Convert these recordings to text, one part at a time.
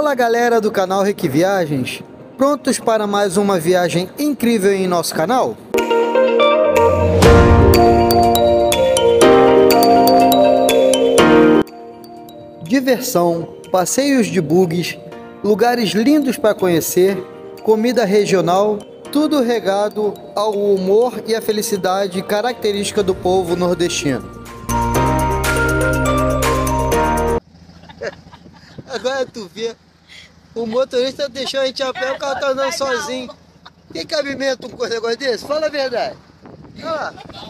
Fala galera do canal Rick Viagens, prontos para mais uma viagem incrível em nosso canal? Diversão, passeios de bugs, lugares lindos para conhecer, comida regional, tudo regado ao humor e à felicidade característica do povo nordestino. Agora tu vê, o motorista deixou a gente a pé, o carro tá andando sozinho. Tem cabimento com um negócio desse? Fala a verdade. Olha lá.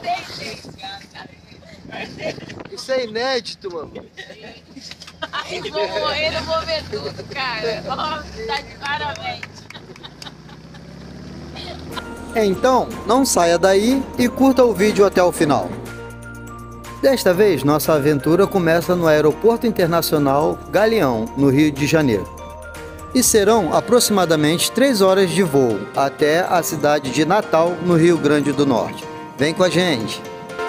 Isso é inédito, mano. Ai, vou morrer, não vou ver tudo, cara. Ó, tá de parabéns. Então, não saia daí e curta o vídeo até o final. Desta vez, nossa aventura começa no Aeroporto Internacional Galeão, no Rio de Janeiro. E serão aproximadamente 3 horas de voo até a cidade de Natal, no Rio Grande do Norte. Vem com a gente!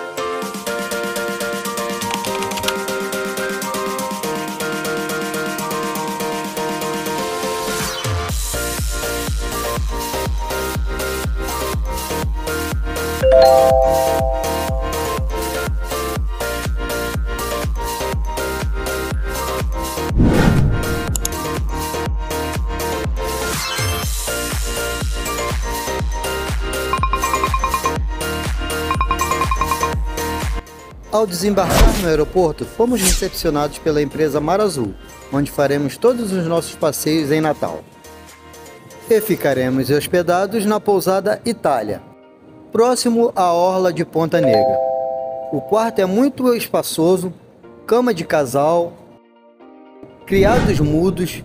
Ao desembarcar no aeroporto, fomos recepcionados pela empresa Mar Azul, onde faremos todos os nossos passeios em Natal. E ficaremos hospedados na pousada Itália, próximo à orla de Ponta Negra. O quarto é muito espaçoso, cama de casal, criados mudos,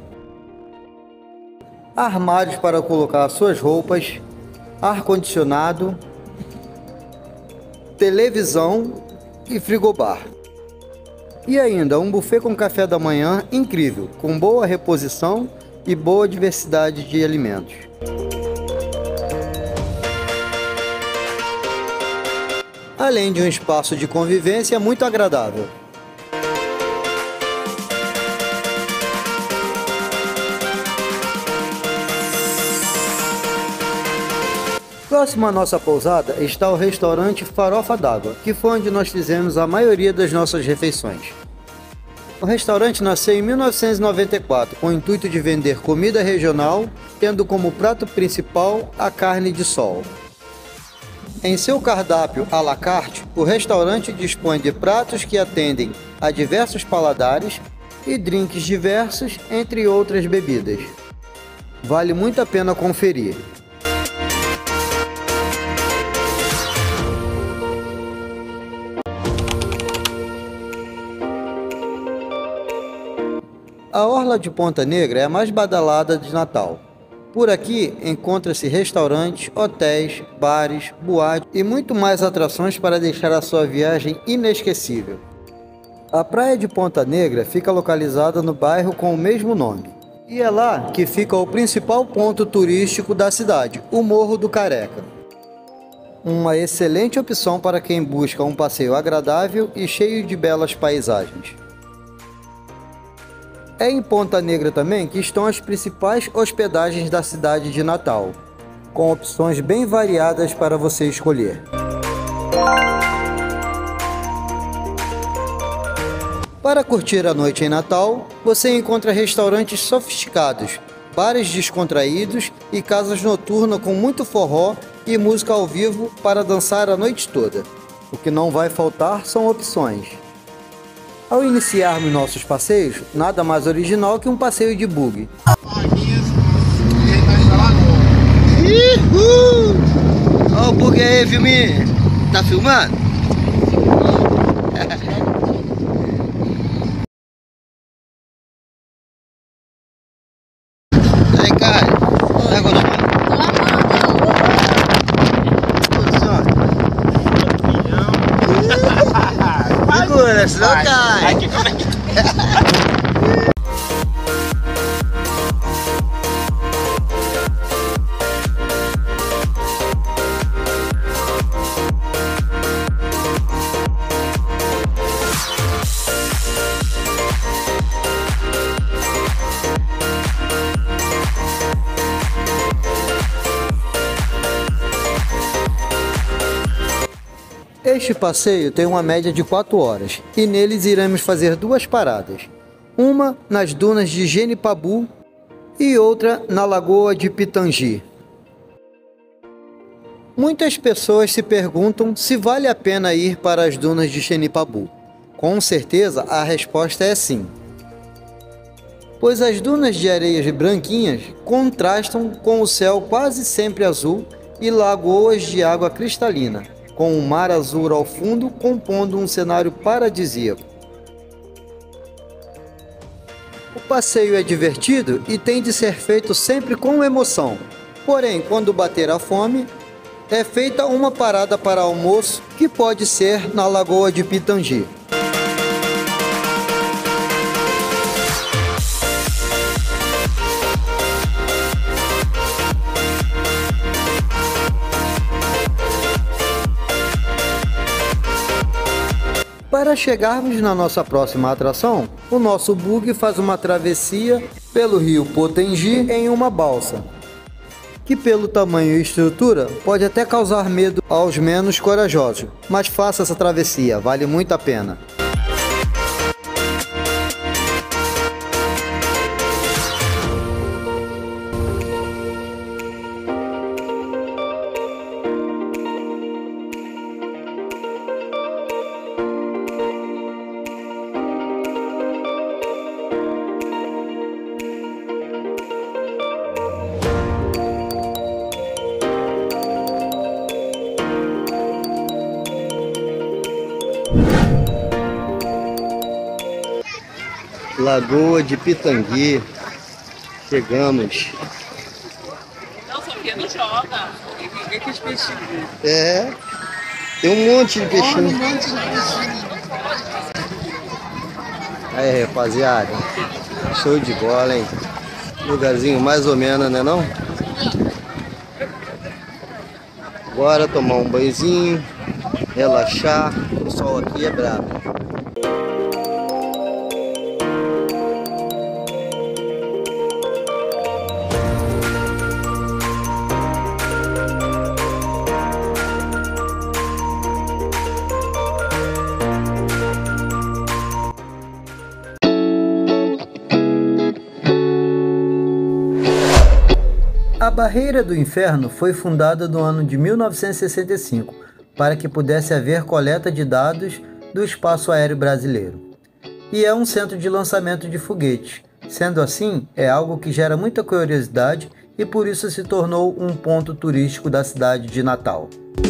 armários para colocar suas roupas, ar-condicionado, televisão e frigobar. E ainda um buffet com café da manhã incrível, com boa reposição e boa diversidade de alimentos. Além de um espaço de convivência muito agradável. Próximo à nossa pousada está o restaurante Farofa d'Água, que foi onde nós fizemos a maioria das nossas refeições. O restaurante nasceu em 1994 com o intuito de vender comida regional, tendo como prato principal a carne de sol. Em seu cardápio à la carte, o restaurante dispõe de pratos que atendem a diversos paladares e drinks diversos, entre outras bebidas. Vale muito a pena conferir. A orla de Ponta Negra é a mais badalada de Natal. Por aqui encontra-se restaurantes, hotéis, bares, boates e muito mais atrações para deixar a sua viagem inesquecível. A praia de Ponta Negra fica localizada no bairro com o mesmo nome. E é lá que fica o principal ponto turístico da cidade, o Morro do Careca. Uma excelente opção para quem busca um passeio agradável e cheio de belas paisagens. É em Ponta Negra também que estão as principais hospedagens da cidade de Natal, com opções bem variadas para você escolher. Para curtir a noite em Natal, você encontra restaurantes sofisticados, bares descontraídos e casas noturnas com muito forró e música ao vivo para dançar a noite toda. O que não vai faltar são opções. Ao iniciarmos nossos passeios, nada mais original que um passeio de buggy. Olha o buggy aí, filminho. Tá filmando? Aí, cara. Tá gostando? Segura, senão cai. Este passeio tem uma média de 4 horas e neles iremos fazer 2 paradas. Uma nas dunas de Genipabu e outra na Lagoa de Pitangi. Muitas pessoas se perguntam se vale a pena ir para as dunas de Genipabu. Com certeza a resposta é sim. Pois as dunas de areias branquinhas contrastam com o céu quase sempre azul e lagoas de água cristalina, com o mar azul ao fundo compondo um cenário paradisíaco. O passeio é divertido e tem de ser feito sempre com emoção. Porém, quando bater a fome, é feita uma parada para almoço, que pode ser na Lagoa de Pitangi. Para chegarmos na nossa próxima atração, o nosso bug faz uma travessia pelo rio Potengi em uma balsa, que pelo tamanho e estrutura pode até causar medo aos menos corajosos, mas faça essa travessia, vale muito a pena. Lagoa de Pitangi, chegamos. Não, Sofia, não joga. Ninguém quis peixinho. É, tem um monte de peixinho. Aí, rapaziada, show de bola, hein? Lugarzinho mais ou menos, né não? Bora tomar um banhozinho, relaxar, o sol aqui é brabo. A Barreira do Inferno foi fundada no ano de 1965 para que pudesse haver coleta de dados do espaço aéreo brasileiro. E é um centro de lançamento de foguetes. Sendo assim, é algo que gera muita curiosidade e por isso se tornou um ponto turístico da cidade de Natal.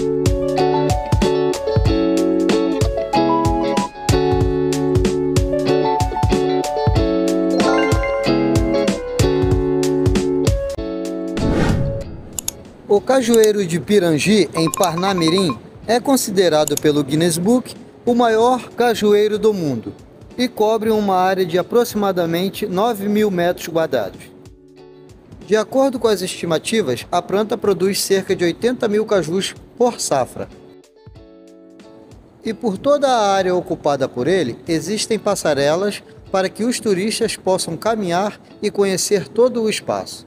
O Cajueiro de Pirangi, em Parnamirim, é considerado pelo Guinness Book o maior cajueiro do mundo e cobre uma área de aproximadamente 9.000 metros quadrados. De acordo com as estimativas, a planta produz cerca de 80.000 cajus por safra. E por toda a área ocupada por ele, existem passarelas para que os turistas possam caminhar e conhecer todo o espaço.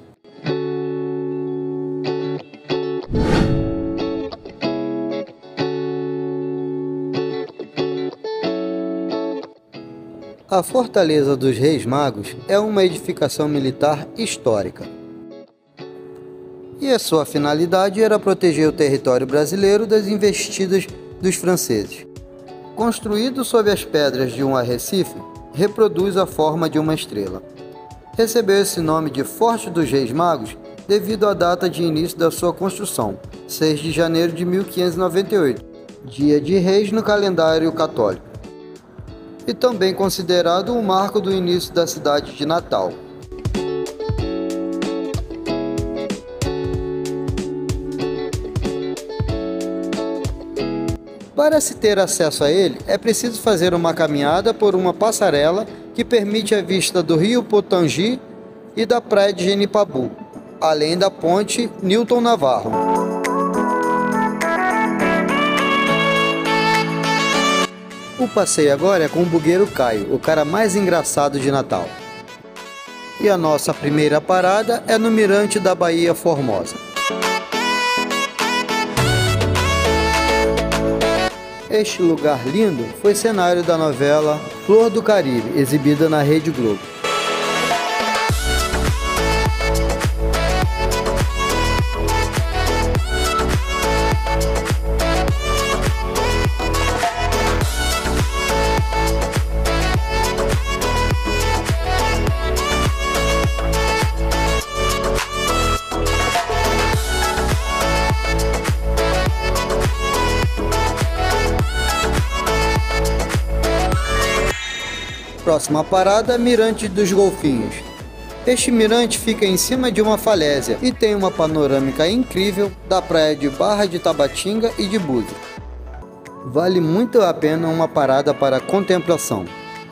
A Fortaleza dos Reis Magos é uma edificação militar histórica. E a sua finalidade era proteger o território brasileiro das investidas dos franceses. Construído sob as pedras de um arrecife, reproduz a forma de uma estrela. Recebeu esse nome de Forte dos Reis Magos devido à data de início da sua construção, 6 de janeiro de 1598, dia de Reis no calendário católico. E também considerado um marco do início da cidade de Natal. Para se ter acesso a ele, é preciso fazer uma caminhada por uma passarela que permite a vista do rio Potengi e da praia de Genipabu, além da ponte Newton Navarro. O passeio agora é com o bugueiro Caio, o cara mais engraçado de Natal. E a nossa primeira parada é no Mirante da Baía Formosa. Este lugar lindo foi cenário da novela Flor do Caribe, exibida na Rede Globo. Próxima parada, Mirante dos Golfinhos. Este mirante fica em cima de uma falésia e tem uma panorâmica incrível da praia de Barra de Tabatinga e de Búzios. Vale muito a pena uma parada para contemplação.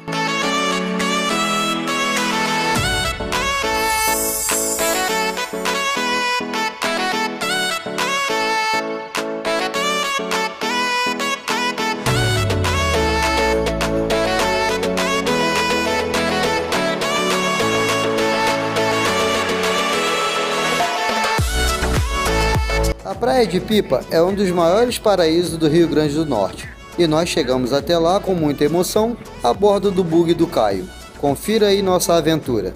A Praia de Pipa é um dos maiores paraísos do Rio Grande do Norte e nós chegamos até lá com muita emoção a bordo do bug do Caio. Confira aí nossa aventura.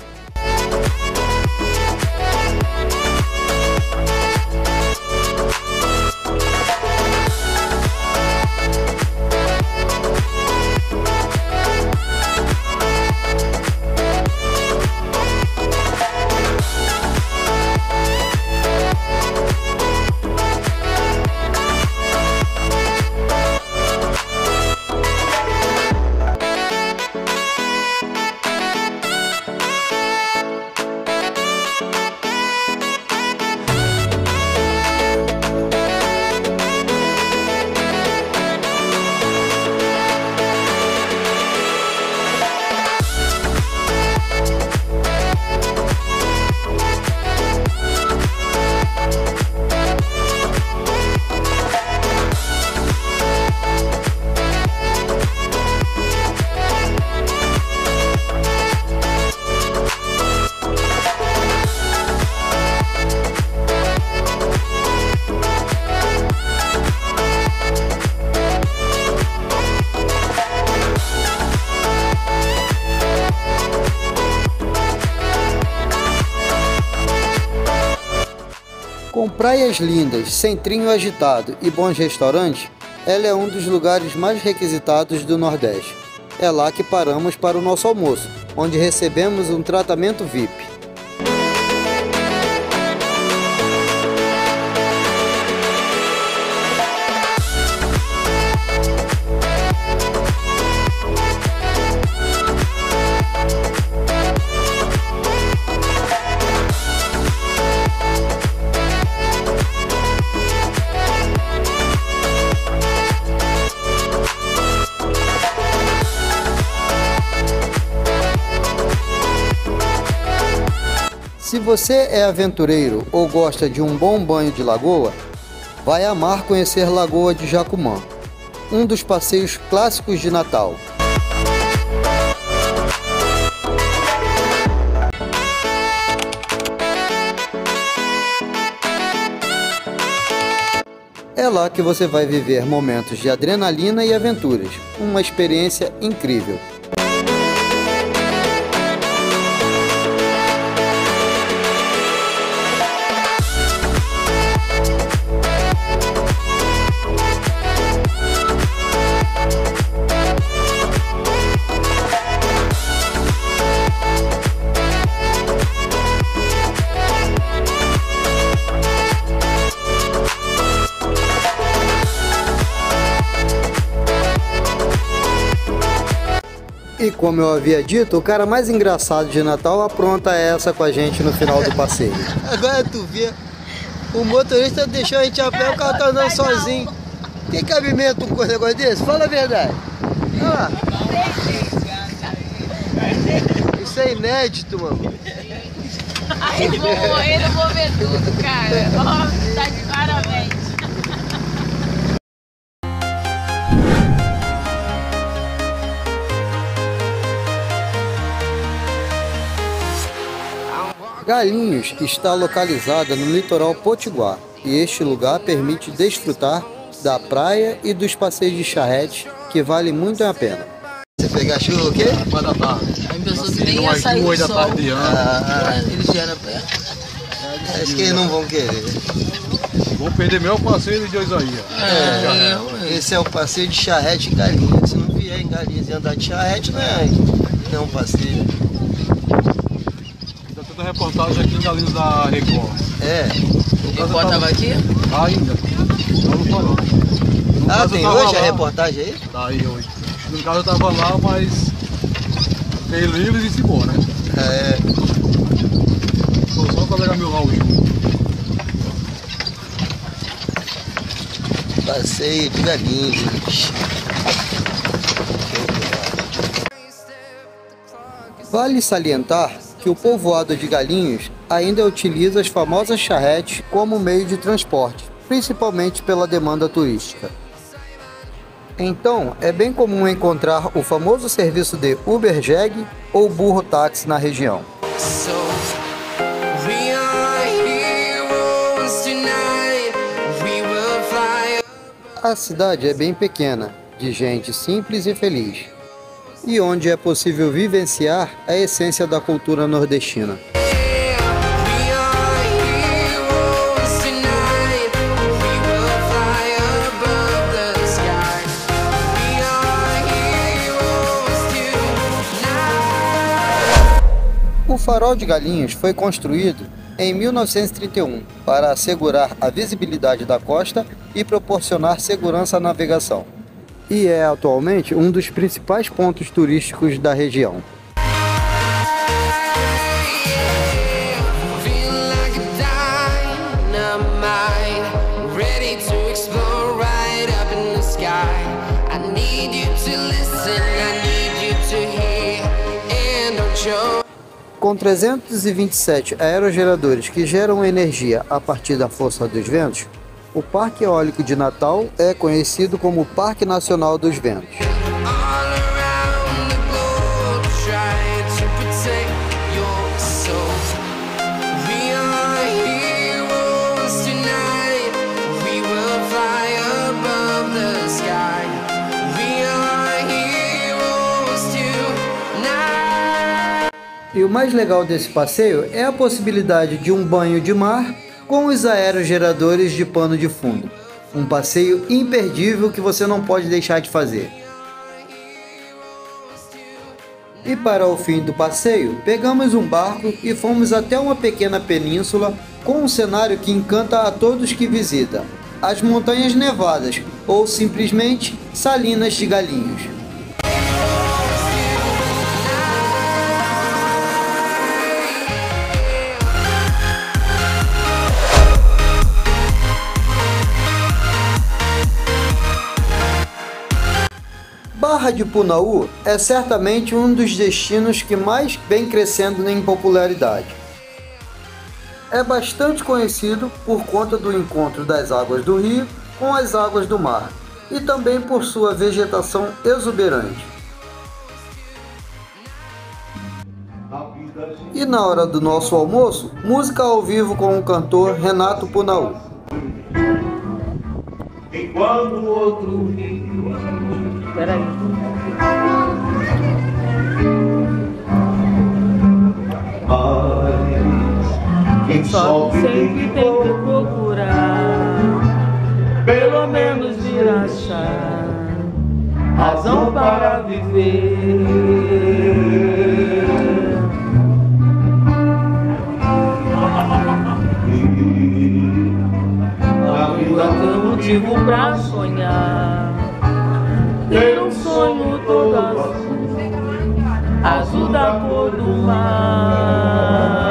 Com praias lindas, centrinho agitado e bons restaurantes, ela é um dos lugares mais requisitados do Nordeste. É lá que paramos para o nosso almoço, onde recebemos um tratamento VIP. Se você é aventureiro ou gosta de um bom banho de lagoa, vai amar conhecer Lagoa de Jacumã, um dos passeios clássicos de Natal. É lá que você vai viver momentos de adrenalina e aventuras, uma experiência incrível. E como eu havia dito, o cara mais engraçado de Natal apronta essa com a gente no final do passeio. Agora tu vê, o motorista deixou a gente a pé, o carro tá andando sozinho. Tem cabimento um negócio desse? Fala a verdade. Ah, isso é inédito, mano. Ai, vou morrer, não vou ver tudo, cara. Ó, tá de parabéns. Galinhos está localizada no litoral potiguar e este lugar permite desfrutar da praia e dos passeios de charrete, que vale muito a pena. Você pegar chuva o quê? 4 da tarde. Aí pensou que nem ia sair do 8 da sol. tarde de ano. Eles vieram perto. Acho que eles não vão querer. Vou perder meu passeio de Isaías. Esse é o passeio de charrete em Galinhas. Se não vier em Galinhas e andar de charrete, não é um passeio. Tá tendo reportagem aqui em Galinhas da Record. É. O Record tava aqui? Ainda. Não falou. Tem hoje a reportagem aí? Tá aí hoje. No caso eu tava lá, mas fiquei livre e se embora, né? Tô só pra pegar meu Raul. Passeio de Galinhas. Vale salientar que o povoado de Galinhos ainda utiliza as famosas charretes como meio de transporte, principalmente pela demanda turística. Então, é bem comum encontrar o famoso serviço de Uber Jeg ou burro táxi na região. A cidade é bem pequena, de gente simples e feliz, e onde é possível vivenciar a essência da cultura nordestina. O Farol de Galinhos foi construído em 1931 para assegurar a visibilidade da costa e proporcionar segurança à navegação. E é atualmente um dos principais pontos turísticos da região. Com 327 aerogeradores que geram energia a partir da força dos ventos, o Parque Eólico de Natal é conhecido como Parque Nacional dos Ventos. E o mais legal desse passeio é a possibilidade de um banho de mar com os aerogeradores de pano de fundo. Um passeio imperdível que você não pode deixar de fazer. E para o fim do passeio, pegamos um barco e fomos até uma pequena península com um cenário que encanta a todos que visitam: as Montanhas Nevadas, ou simplesmente Salinas de Galinhos. Barra de Punaú é certamente um dos destinos que mais vem crescendo em popularidade. É bastante conhecido por conta do encontro das águas do rio com as águas do mar e também por sua vegetação exuberante. E na hora do nosso almoço, música ao vivo com o cantor Renato Punaú. Enquanto o outro rio. Peraí. Mas só sempre tem que procurar, pelo menos vir achar razão para viver. A vida tem motivo pra sonhar, ter um sonho todo azul da cor do mar.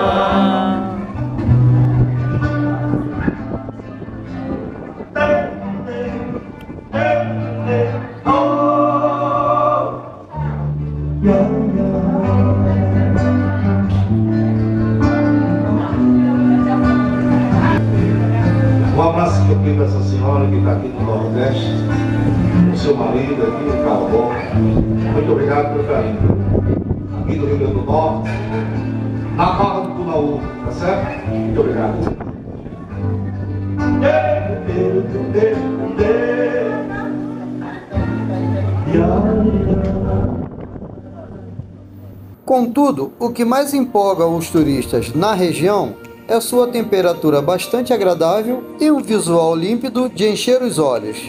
Um abraço que eu tenho para essa senhora que está aqui no Nordeste, o seu marido aqui, o Calvão. Muito obrigado pelo carinho. Aqui do Rio Grande do Norte, na Barra do Punaú, tá certo? Muito obrigado. Contudo, o que mais empolga os turistas na região é sua temperatura bastante agradável e um visual límpido de encher os olhos.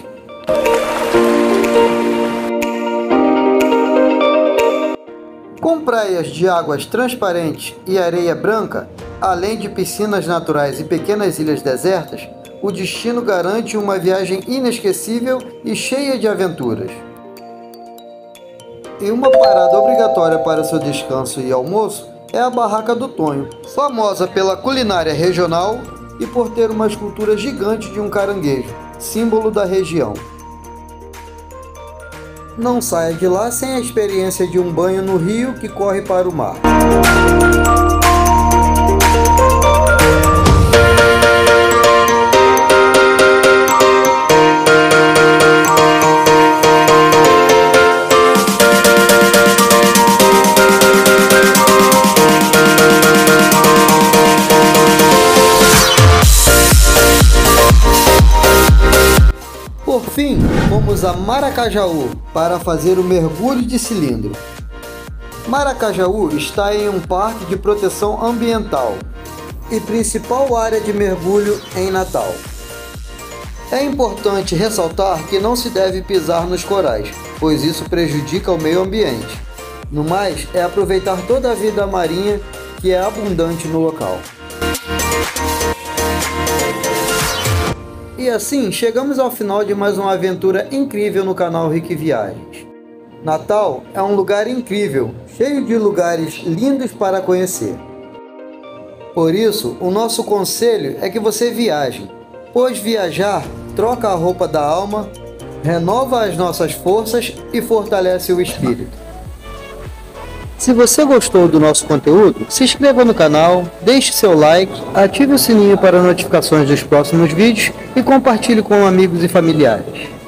Com praias de águas transparentes e areia branca, além de piscinas naturais e pequenas ilhas desertas, o destino garante uma viagem inesquecível e cheia de aventuras. E uma parada obrigatória para seu descanso e almoço é a Barraca do Tonho, famosa pela culinária regional e por ter uma escultura gigante de um caranguejo, símbolo da região. Não saia de lá sem a experiência de um banho no rio que corre para o mar. Por fim, fomos a Maracajaú para fazer o mergulho de cilindro. Maracajaú está em um parque de proteção ambiental e principal área de mergulho em Natal. É importante ressaltar que não se deve pisar nos corais, pois isso prejudica o meio ambiente. No mais, é aproveitar toda a vida marinha que é abundante no local. E assim, chegamos ao final de mais uma aventura incrível no canal Rick Viagens. Natal é um lugar incrível, cheio de lugares lindos para conhecer. Por isso, o nosso conselho é que você viaje, pois viajar troca a roupa da alma, renova as nossas forças e fortalece o espírito. Se você gostou do nosso conteúdo, se inscreva no canal, deixe seu like, ative o sininho para notificações dos próximos vídeos e compartilhe com amigos e familiares.